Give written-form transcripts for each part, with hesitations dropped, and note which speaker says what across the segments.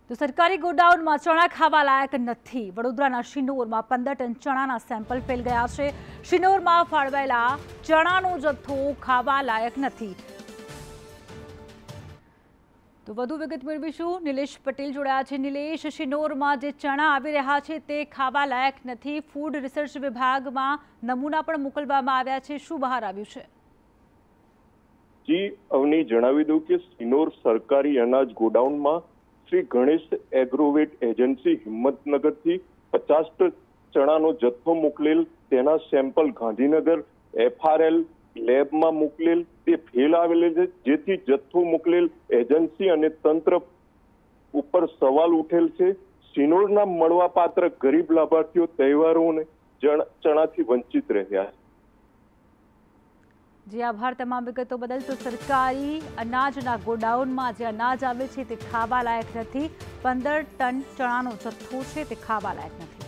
Speaker 1: તો સરકારી ગોડાઉનમાં ચણા ખાવા લાયક નથી। વડોદરાના શિનોરમાં 15 ટન ચણાના સેમ્પલ ફેલ ગયા છે। શિનોરમાં ફાળવેલા ચણાનો જથ્થો ખાવા લાયક નથી। તો વધુ વિગત મેળવીશું। નિલેશ પટેલ જોડાયા છે। નિલેશ, શિનોરમાં જે ચણા આવી રહ્યા છે તે ખાવા લાયક નથી। ફૂડ રિસર્ચ વિભાગમાં નમૂના પણ મોકલવામાં આવ્યા છે। શું બહાર આવ્યું છે?
Speaker 2: જી અવની જણાવી દઉં કે શિનોર સરકારી અનાજ ગોડાઉનમાં શ્રી ગણેશ એગ્રોવેટ એજન્સી હિંમતનગરથી 50 ટન ચણાનો જથ્થો મોકલેલ, તેના સેમ્પલ ગાંધીનગર FRL લેબમાં મોકલેલ, તે ફેલ આવેલ છે, જેથી જથ્થો મોકલેલ એજન્સી અને તંત્ર ઉપર સવાલ ઉઠેલ છે। શિનોરના મળવાપાત્ર ગરીબ લાભાર્થીઓ તહેવારોને ચણાથી વંચિત રહ્યા છે।
Speaker 1: जी आभार तमाम विगतो बदल। तो सरकारी अनाजना गोडाउનમાં જે અનાજ આવે છે તે ખાવા લાયક નથી। 15 ટન ચણાનો જથ્થો છે તે ખાવા લાયક નથી।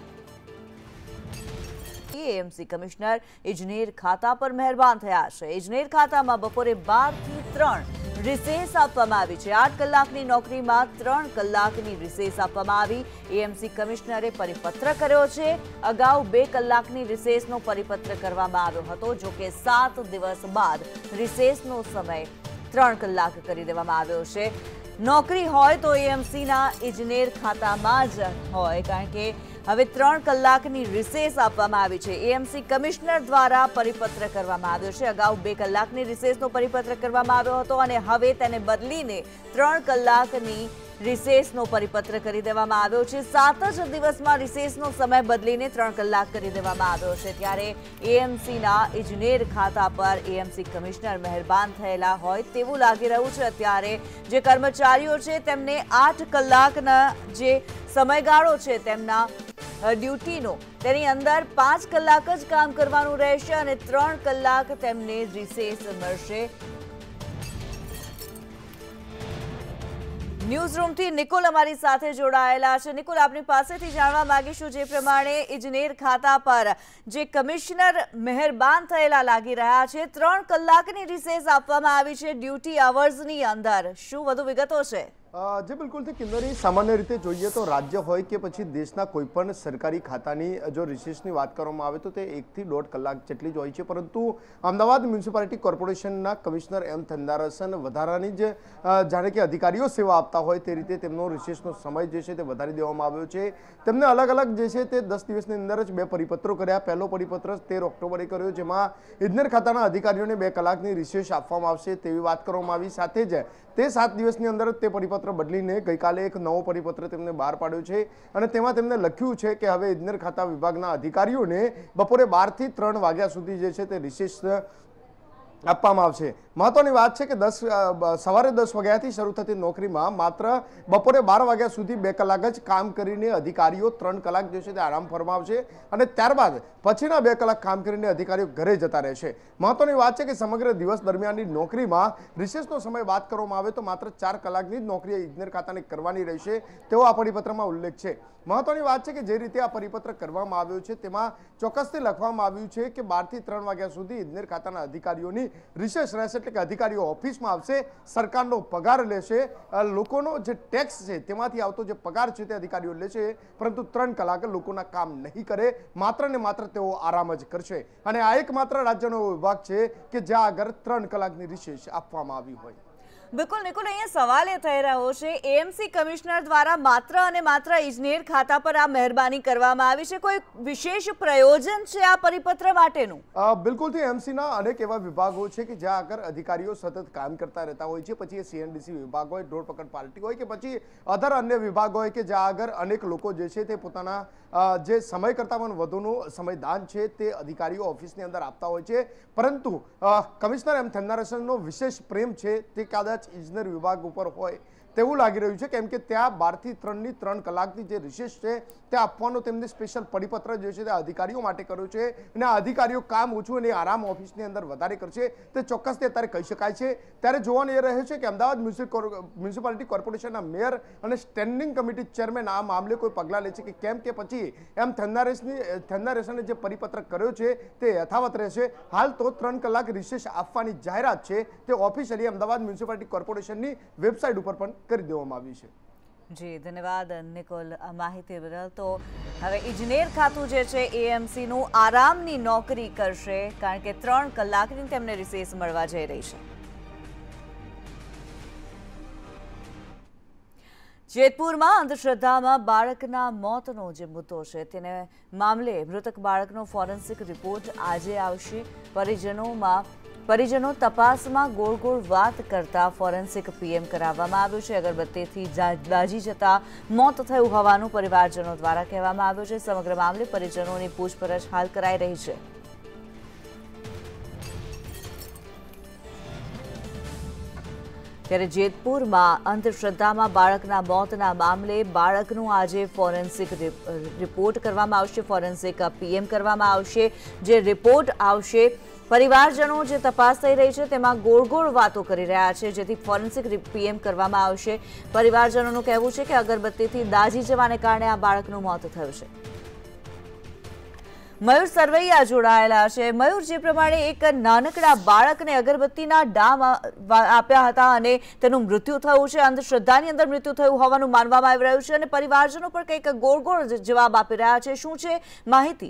Speaker 3: એએમસી કમિશનર ઇજનેર ખાતા પર મહેરબાન થયા છે। ઇજનેર ખાતામાં બપોરે 12 થી 3 રિસેસ આપવામાં આવી છે। 8 કલાકની નોકરીમાં 3 કલાકની રિસેસ આપવામાં આવી। એએમસી કમિશનરે પરિપત્ર કર્યો છે। અગાઉ 2 કલાકની રિસેસનો પરિપત્ર કરવામાં આવ્યો હતો, જો કે 7 દિવસ બાદ રિસેસનો સમય 3 કલાક કરી દેવામાં આવ્યો છે। નોકરી હોય તો એએમસીના ઇજનેર ખાતામાં જ હોય, કારણ કે હવે 3 કલાકની રિસેસ આપવામાં આવી છે। એએમસી કમિશનર દ્વારા પરિપત્ર કરવામાં આવ્યો છે। અગાઉ 2 કલાકની રિસેસનો પરિપત્ર કરવામાં આવ્યો હતો અને હવે તેને બદલીને 3 કલાકની રિસેસનો પરિપત્ર કરી દેવામાં આવ્યો છે। 7 જ દિવસમાં રિસેસનો સમય બદલીને 3 કલાક કરી દેવામાં આવ્યો છે। ત્યારે એએમસીના ઇજનેર ખાતા પર એએમસી કમિશનર મહેરબાન થયેલા હોય તેવું લાગી રહ્યું છે। અત્યારે જે કર્મચારીઓ છે તેમને 8 કલાકના જે સમયગાળો છે તેમના ડ્યુટીનો, તેની અંદર 5 કલાક જ કામ કરવાનું રહેશે અને 3 કલાક તેમને રિસેસ મળશે। ન્યૂઝરૂમથી નિકુલ અમારી સાથે જોડાયેલા છે। નિકુલ, આપની પાસેથી જાણવા માંગીશું જે પ્રમાણે ઇજનેર ખાતા પર જે કમિશનર મહેરબાન થયેલા લાગી રહ્યા છે, 3 કલાકની રિસેસ આપવામાં આવી છે ડ્યુટી અવર્સની અંદર, શું વધુ વિગતો છે?
Speaker 4: જે બિલકુલથી કિન્નરી, સામાન્ય રીતે જોઈએ તો રાજ્ય હોય કે પછી દેશના કોઈપણ સરકારી ખાતાની જો રિસેસની વાત કરવામાં આવે તો તે 1 થી 1.5 કલાક જેટલી જ હોય છે, પરંતુ અમદાવાદ મ્યુનિસિપાલિટી કોર્પોરેશનના કમિશનર એમ થંદારસન વધારાની જ જાણે કે અધિકારીઓ સેવા આપતા હોય તે રીતે તેમનો રિસેસનો સમય જે છે તે વધારી દેવામાં આવ્યો છે। તેમને અલગ અલગ જે છે તે 10 દિવસની અંદર જ 2 પરિપત્રો કર્યા। પહેલો પરિપત્ર 13 ઓક્ટોબરે કર્યો, જેમાં ઇજનેર ખાતાના અધિકારીઓને 2 કલાકની રિસેસ આપવામાં આવશે તેવી વાત કરવામાં આવી। સાથે જ તે 7 દિવસની અંદર તે પરિપત્ર બદલીને ગઈકાલે એક નવો પરિપત્ર તેમને બહાર પાડ્યો છે અને તેમાં તેમને લખ્યું છે કે હવે ઇજનેર ખાતા વિભાગના અધિકારીઓને બપોરે 12 થી 3 વાગ્યા સુધી જે છે તે રિસેસ આપવામાં આવશે। મહત્વની વાત છે કે સવારે 10 વાગ્યાથી શરૂ થતી નોકરીમાં માત્ર બપોરે 12 વાગ્યા સુધી 2 કલાક જ કામ કરીને અધિકારીઓ 3 કલાક જે છે તે આરામ ફરમાવશે અને ત્યારબાદ પછીના 2 કલાક કામ કરીને અધિકારીઓ ઘરે જતા રહેશે। મહત્વની વાત છે કે સમગ્ર દિવસ દરમિયાનની નોકરીમાં રિસેસનો સમય વાત કરવામાં આવે તો માત્ર 4 કલાકની જ નોકરી ઇજનેર ખાતાને કરવાની રહેશે તેવો આ પરિપત્રમાં ઉલ્લેખ છે। મહત્વની વાત છે કે જે રીતે આ પરિપત્ર કરવામાં આવ્યો છે તેમાં ચોક્કસથી લખવામાં આવ્યું છે કે 12 થી 3 વાગ્યા સુધી ઇજનેર ખાતાના અધિકારીઓની રિસેસ રહેશે, એટલે કે અધિકારીઓ ઓફિસમાં આવશે, સરકારનો પગાર લેશે, લોકોનો જે ટેક્સ છે તેમાંથી આવતો જે પગાર છે તે અધિકારીઓ લેશે, પરંતુ 3 કલાક લોકોના કામ નહીં કરે, માત્ર ને માત્ર તેઓ આરામ જ કરશે અને આ એકમાત્ર રાજ્યનો વિભાગ છે કે જ્યાં આગળ 3 કલાકની રિસેસ આપવામાં આવી હોય।
Speaker 3: બિલકુલ નિકુલ, અહીંયા સવાલ એ થઈ રહ્યો છે એએમસી કમિશનર દ્વારા માત્ર અને માત્ર ઇજનેર ખાતા પર આ મહેરબાની કરવામાં આવી છે, કોઈ વિશેષ પ્રયોજન છે આ પરિપત્ર માટેનું?
Speaker 4: બિલકુલથી એએમસીના અનેક એવા વિભાગો છે કે જ્યાં આગળ અધિકારીઓ સતત કામ કરતા રહેતા હોય છે, પછી એ સીએનડીસી વિભાગ હોય, ઢોર પકડ પાર્ટી હોય કે પછી અધર અન્ય વિભાગ હોય કે જ્યાં આગળ અનેક લોકો જે છે તે પોતાના જે સમય કરતાં પણ વધુનું સમયદાન છે તે અધિકારીઓ ઓફિસની અંદર આપતા હોય છે, પરંતુ કમિશનર એમ થંદારસનનો વિશેષ પ્રેમ છે તે કદાચ ઇજનેર વિભાગ ઉપર હોય તેવું લાગી રહ્યું છે, કેમ કે ત્યાં 12 થી 3ની 3 કલાકની જે રિસેસ છે તે આપવાનો તેમને સ્પેશિયલ પરિપત્ર જે છે તે અધિકારીઓ માટે કર્યો છે અને આ અધિકારીઓ કામ ઓછું અને આરામ ઓફિસની અંદર વધારે કરશે તે ચોક્કસથી અત્યારે કહી શકાય છે। ત્યારે જોવાનું એ રહે છે કે અમદાવાદ મ્યુનિસિપાલિટી કોર્પોરેશનના મેયર અને સ્ટેન્ડિંગ કમિટી ચેરમેન આ મામલે કોઈ પગલાં લે છે કે કેમ, કે પછી એમ થંદારસને જે પરિપત્ર કર્યો છે તે યથાવત રહેશે। હાલ તો 3 કલાક રિસેસ આપવાની જાહેરાત છે તે ઓફિશિયલી અમદાવાદ મ્યુનિસિપાલિટી કોર્પોરેશનની વેબસાઇટ ઉપર પણ કરી દેવામાં આવી છે।
Speaker 3: જી ધન્યવાદ નિકોલ માહિતી બદલ। તો હવે ઇજનેર ખાતું જે છે એએમસીનું આરામની નોકરી કરશે, કારણ કે 3 કલાકની તેમને રિસેસ મળવા જઈ રહી છે। જેતપુરમાં અંધશ્રદ્ધામાં બાળકના મોતનો જે મુદ્દો છે તેને મામલે મૃતક બાળકનો ફોરેન્સિક રિપોર્ટ આજે આવશે। પરિજનો તપાસમાં ગોળ ગોળ વાત કરતા ફોરેન્સિક પીએમ કરાવવામાં આવ્યું છે। અગરબત્તીથી દાઝી જતા મોત થયું હોવાનું પરિવારજનો દ્વારા કહેવામાં આવ્યું છે। સમગ્ર મામલે પરિજનોની પૂછપરછ હાલ કરાઈ રહી છે। ત્યારે જેતપુરમાં અંધશ્રદ્ધામાં બાળકના મોતના મામલે બાળકનું આજે ફોરેન્સિક રિપોર્ટ કરવામાં આવશે, ફોરેન્સિક પીએમ કરવામાં આવશે। જે રિપોર્ટ આવશે, પરિવારજનો જે તપાસ થઈ રહી છે તેમાં ગોળ ગોળ વાતો કરી રહ્યા છે, જેથી ફોરેન્સિક પીએમ કરવામાં આવશે। પરિવારજનોનું કહેવું છે કે અગરબત્તીથી દાઝી જવાને કારણે આ બાળકનું મોત થયું છે। મયુર સરવૈયા જોડાયેલા છે। મયુર, જે પ્રમાણે એક નાનકડા બાળકને અગરબત્તીના ડામ આપ્યા હતા અને તેનું મૃત્યુ થયું છે, અંધશ્રદ્ધાની અંદર મૃત્યુ થયું હોવાનું માનવામાં આવી રહ્યું છે અને પરિવારજનો પણ કંઈક ગોળ ગોળ જવાબ આપી રહ્યા છે, શું છે માહિતી?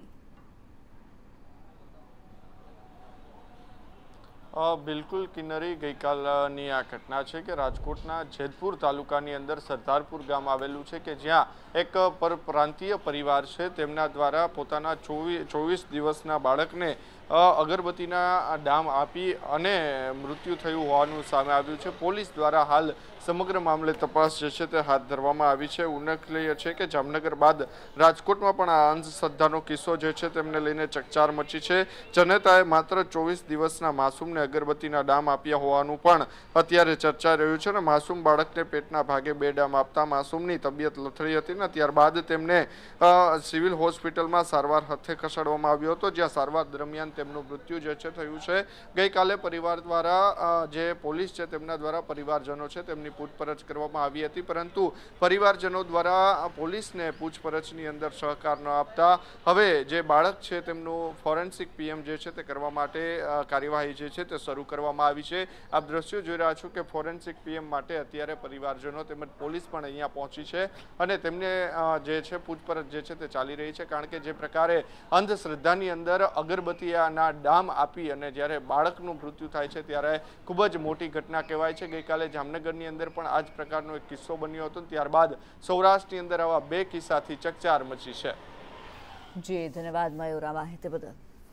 Speaker 5: બિલકુલ કિન્નરી, ગઈકાલની આ ઘટના છે કે રાજકોટના જેતપુર તાલુકાની અંદર સરદારપુર ગામ આવેલું છે કે જ્યાં એક પરપ્રાંતીય પરિવાર છે તેમના દ્વારા પોતાના 24 દિવસના બાળકને અગરબત્તીના ડામ આપી અને મૃત્યુ થયું હોવાનું સામે આવ્યું છે। પોલીસ દ્વારા હાલ સમગ્ર મામલે તપાસ જે છે તે હાથ ધરવામાં આવી છે। ઉલ્લેખનીય છે કે જામનગર બાદ રાજકોટમાં પણ આ અંધશ્રદ્ધાનો કિસ્સો જે છે તેમને લઈને ચકચાર મચી છે। જનતાએ માત્ર 24 દિવસના માસૂમને અગરબત્તીના ડામ આપ્યા હોવાનું પણ અત્યારે ચર્ચાઈ રહ્યું છે અને માસૂમ બાળકને પેટના ભાગે 2 ડામ આપતા માસૂમની તબિયત લથડી હતી ને ત્યારબાદ તેમને સિવિલ હોસ્પિટલમાં સારવાર અર્થે ખસેડવામાં આવ્યો હતો, જ્યાં સારવાર દરમિયાન તેમનું મૃત્યુ જે છે થયું છે। ગઈકાલે પરિવાર દ્વારા જે પોલીસ છે તેમના દ્વારા પરિવારજનો છે તેમની પૂછપરછ કરવામાં આવી હતી, પરંતુ પરિવારજનો દ્વારા પોલીસને પૂછપરછની અંદર સહકાર ન આપતા હવે જે બાળક છે તેમનું ફોરેન્સિક પીએમ જે છે તે કરવા માટે કાર્યવાહી જે છે તે શરૂ કરવામાં આવી છે। આપ દ્રશ્યો જોઈ રહ્યા છો કે ફોરેન્સિક પીએમ માટે અત્યારે પરિવારજનો તેમજ પોલીસ પણ અહીંયા પહોંચી છે અને તેમને જે છે પૂછપરછ જે છે તે ચાલી રહી છે, કારણ કે જે પ્રકારે અંધશ્રદ્ધાની અંદર અગરબત્તીના ડામ આપી અને જ્યારે બાળકનું મૃત્યુ થાય છે ત્યારે ખૂબ જ મોટી ઘટના કહેવાય છે। ગઈકાલે જામનગરની અંદર પણ આ જ પ્રકારનો એક કિસ્સો બન્યો હતો, ત્યારબાદ સૌરાષ્ટ્રની અંદર આવા 2 કિસ્સાથી ચકચાર મચી છે।
Speaker 3: જી ધન્યવાદ મયુર આ માહિતી બદલ।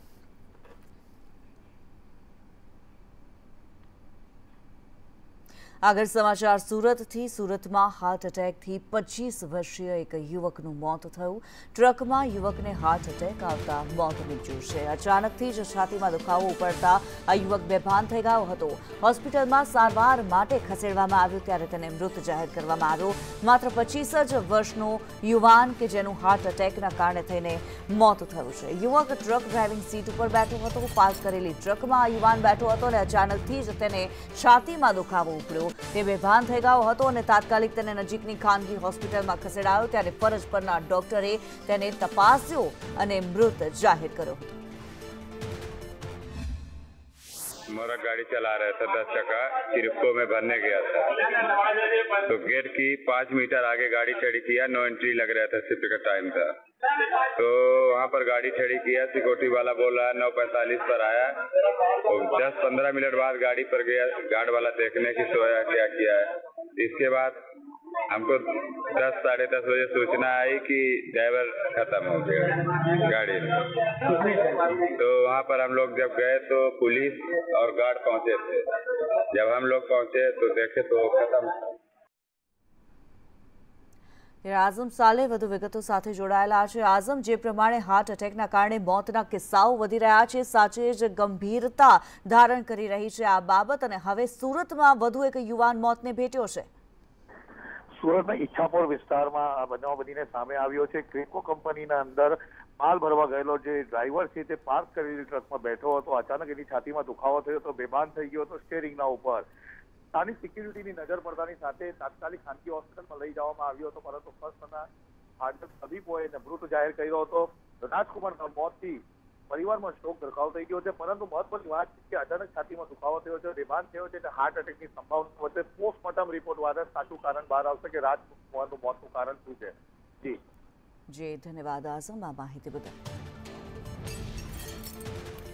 Speaker 3: આગળ સમાચાર સુરતથી। સુરતમાં હાર્ટ એટેકથી 25 વર્ષીય એક યુવકનું મોત થયું। ટ્રકમાં યુવકને હાર્ટ એટેક આવતા મોત નીપજ્યું છે। અચાનકથી જ છાતીમાં દુખાવો ઉપડતા આ યુવક બેભાન થઈ ગયો હતો। હોસ્પિટલમાં સારવાર માટે ખસેડવામાં આવ્યો ત્યારે તેને મૃત જાહેર કરવામાં આવ્યો। માત્ર 25 જ વર્ષનો યુવાન કે જેનું હાર્ટ એટેકના કારણે થઈને મોત થયું છે। યુવક ટ્રક ડ્રાઇવિંગ સીટ ઉપર બેઠો હતો। પાર્ક કરેલી ટ્રકમાં આ યુવાન બેઠો હતો અને અચાનકથી જ તેને છાતીમાં દુખાવો ઉપડ્યો। તે બેભાન થઈ ગયો હતો અને તાત્કાલિક તેને નજીકની ખાનગી હોસ્પિટલમાં ખસેડાયો ત્યારે ફરજ પરના ડોક્ટરે તેને તપાસ્યો અને મૃત જાહેર કર્યો હતો।
Speaker 6: मोरा गाड़ी चला रहा था 10 चक्का चिरको में भरने गया था, तो गेट की 5 मीटर आगे गाड़ी खड़ी किया। नो एंट्री लग रहा था, शिफ्ट का टाइम था, तो वहाँ पर गाड़ी खड़ी किया। सिक्योरिटी वाला बोला 9:45 पर आया, तो 10-15 मिनट बाद गाड़ी पर गया गार्ड वाला देखने की सोया क्या किया है। इसके बाद हमको 10 साढ़े 10 बजे सूचना आई कि ड्राइवर खत्म हो गया गाड़ी में। तो वहाँ पर हम लोग जब गए तो पुलिस और गार्ड पहुंचे थे। जब हम लोग पहुंचे तो देखे तो खत्म।
Speaker 3: આઝમ સાલે વધુ વિગતો સાથે જોડાયેલા છે। આઝમ, જે પ્રમાણે હાર્ટ એટેકના કારણે મોતના કિસ્સાઓ વધી રહ્યા છે, સાચે જ ગંભીરતા ધારણ કરી રહી છે આ બાબત, અને હવે સુરતમાં વધુ એક યુવાન મોતને ભેટ્યો છે।
Speaker 7: સુરતના ઈચ્છાપોર વિસ્તારમાં આ બનાવ બનીને સામે આવ્યો છે। ક્રેકો કંપનીના અંદર માલ ભરવા ગયેલો જે ડ્રાઈવર છે તે પાર્ક કરેલી ટ્રકમાં બેઠો હતો। અચાનક એની છાતીમાં દુખાવો થયો તો બેભાન થઈ ગયો હતો સ્ટીયરિંગના ઉપર। સ્થાનિક સિક્યુરિટીની નજર પડતાની સાથે તાત્કાલિક ખાનગી હોસ્પિટલમાં લઈ જવામાં આવ્યો હતો, પરંતુ ફર્સ્ટના હાર્ટ તબીબોએ એને મૃત જાહેર કર્યો હતો। રાજકુમારના મોતથી પરિવારમાં શોક ગરકાવ થઈ ગયો છે। પરંતુ મહત્વની વાત છે કે અચાનક છાતીમાં દુખાવો થયો છે, બેભાન થયો છે, હાર્ટ એટેકની સંભાવના વધે। પોસ્ટમોર્ટમ રિપોર્ટ દ્વારા સાચું કારણ બહાર આવશે કે રાજકુમારનું મોતનું કારણ શું છે।
Speaker 3: જી ધન્યવાદ આઝમ આ માહિતી બદલ।